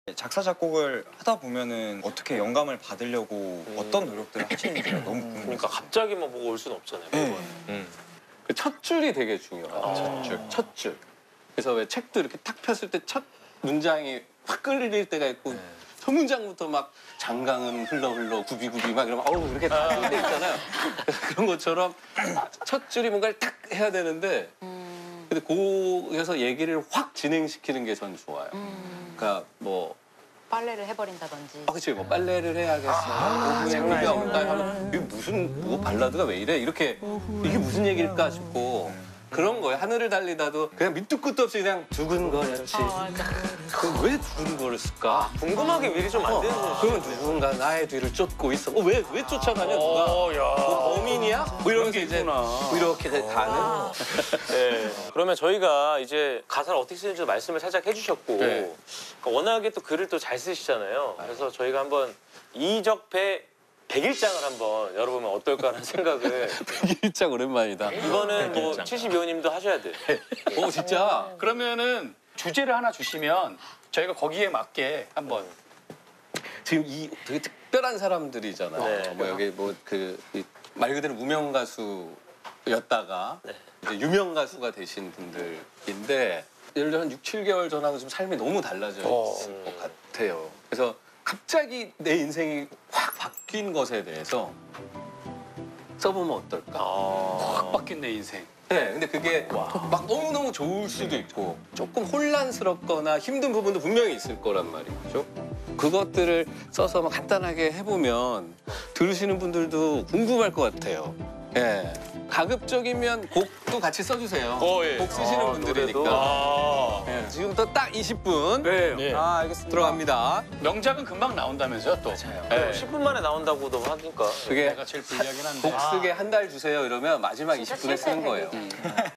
작사 작곡을 하다 보면은 어떻게 영감을 받으려고 어떤 노력들을 하시는지가 너무 궁금해요. 그러니까 갑자기 뭐 보고 올 수는 없잖아요. 네. 그 첫 줄이 되게 중요해요. 첫 줄. 그래서 왜 책도 이렇게 탁 폈을 때 첫 문장이 확 끌릴 때가 있고 첫 문장부터 막 장강은 흘러 구비구비 막 이러면 어우 이렇게 다 끌릴 있잖아요. 그런 것처럼 첫 줄이 뭔가를 탁 해야 되는데 근데 거기서 얘기를 확 진행시키는 게 전 좋아요. 그러니까 뭐 빨래를 해버린다든지. 그치, 뭐 빨래를 해야겠어. 오후에 비가 온다 하면 이게 무슨 발라드가 왜 이래? 이렇게 이게 무슨 얘기일까 싶고 그런 거예요. 하늘을 달리다도 그냥 밑도 끝도 없이 그냥 두근거렸지. 그럼 왜 두근거렸을까? 궁금하게 미리 좀 만드는 거죠. 그러면 누군가 나의 뒤를 쫓고 있어. 왜 쫓아가냐 누가? 뭐 범인이야? 뭐 이러면서 이제 뭐 이렇게 가는. 네. 그러면 저희가 이제 가사를 어떻게 쓰는지 말씀을 살짝 해주셨고 네. 그러니까 워낙에 또 글을 또 잘 쓰시잖아요. 그래서 저희가 한번 이적배 100일장을 한번 열어보면 어떨까 하는 생각을. 100일장 오랜만이다. 이거는 뭐 72호님도 하셔야 돼요. 오 진짜? 그러면은 주제를 하나 주시면 저희가 거기에 맞게 한번. 지금 이 되게 특별한 사람들이잖아요. 네. 뭐 여기 뭐 그 말 그대로 무명 가수였다가 이제 유명 가수가 되신 분들인데 예를 들어 한 6, 7개월 전하고 지금 삶이 너무 달라져 있을 것 같아요. 그래서 갑자기 내 인생이 확 바뀐 것에 대해서 써보면 어떨까? 확 바뀐 내 인생. 네, 근데 그게 막 너무너무 좋을 수도 있고 조금 혼란스럽거나 힘든 부분도 분명히 있을 거란 말이죠. 그것들을 써서 막 간단하게 해보면 들으시는 분들도 궁금할 것 같아요. 예. 가급적이면 곡도 같이 써주세요. 예. 곡 쓰시는 분들이니까. 예. 지금부터 딱 20분 네. 알겠습니다. 들어갑니다. 명작은 금방 나온다면서요 또. 네. 10분 만에 나온다고도 하니까. 그게 내가 제일 불리하긴 한데. 곡 쓰게 한 달 주세요 이러면 마지막 20분에 쓰는 거예요.